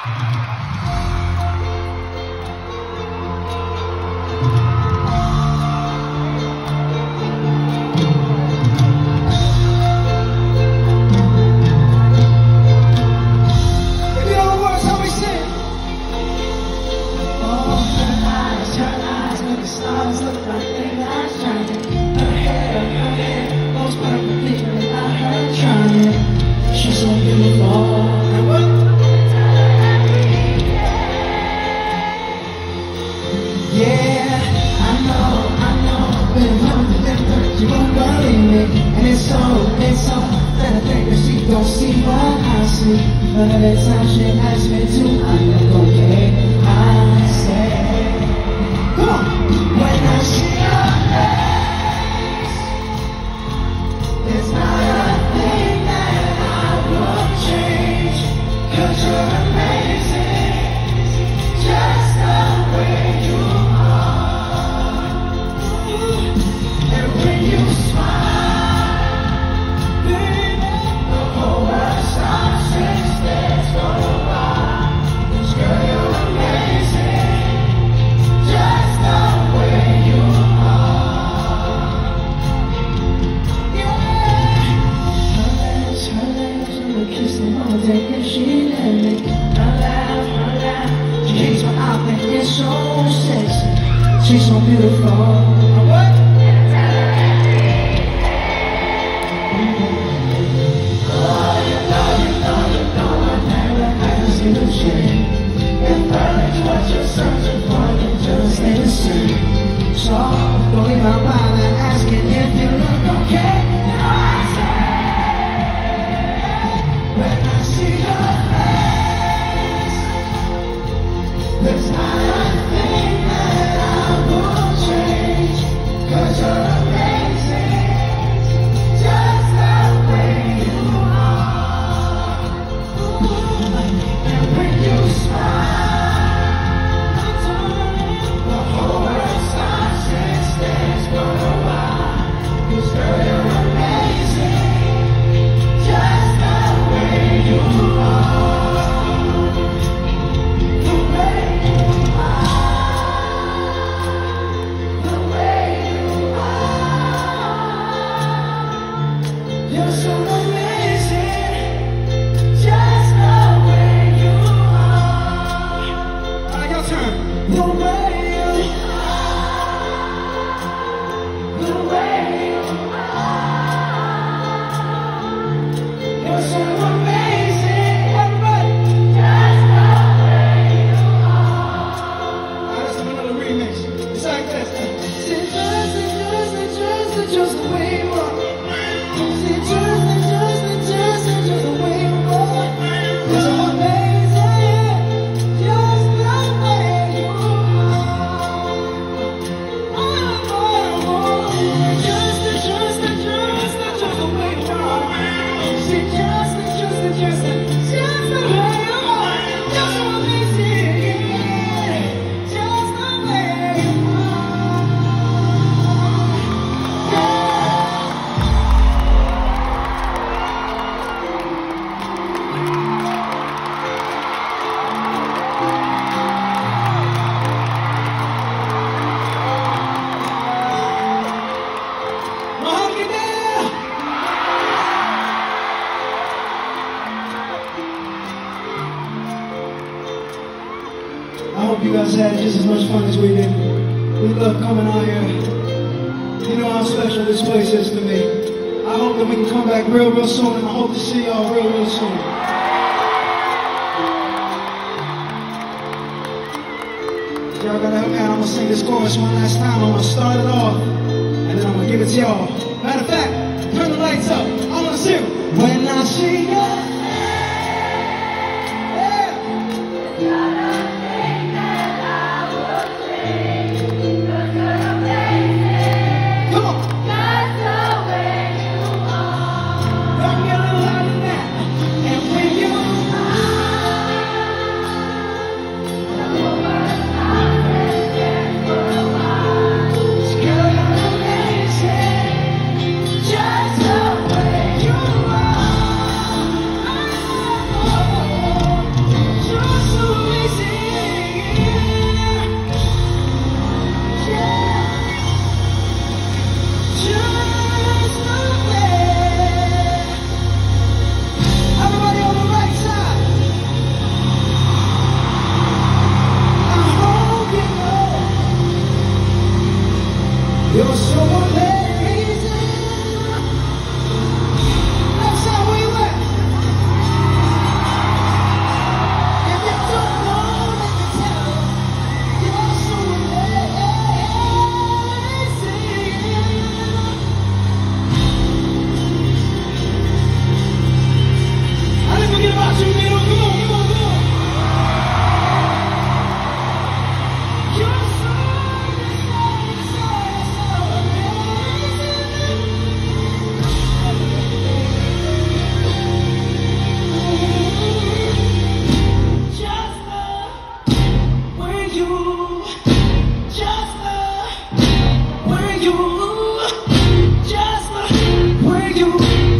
Don't see what I see, but every time she asks me to, I look okay. I say, come on. When I see your face, there's not a thing that I would change. 'Cause you're amazing, just the way you are. And when you smile, she let me, her laugh, she hates when I think it's so sexy, she's so beautiful. What? I never had to see the shame. If perfect's what you're searching for, you just ain't the same. So don't leave my mind and asking if you look okay. I say, when I see your face, there's not a thing that I will change. 'Cause you're amazing, just the way you are. And when you smile, the whole world stops and stares for a while. 'Cause girl, you're amazing, just the way you are. The way you are. The way you are. You're so amazing, just the way you are. Alright, your turn. The way you are. The way you are. You're so amazing, everybody. Just the way you are. Alright, let's do another remix. It's like this. It's just the way you are. It's just the way you are. You're so amazing, just the way you are. Just the way you are. See, just the way you are. You're so amazing, just the way you are. I hope you guys had just as much fun as we did. We love coming out here. You know how special this place is to me. I hope that we can come back real soon, and I hope to see y'all real soon. Y'all gotta help me out. I'm gonna sing this chorus one last time. I'm gonna start it off, and then I'm gonna give it to y'all. Matter of fact, turn the lights up. I wanna see it. When I see you. Just the way you are. where you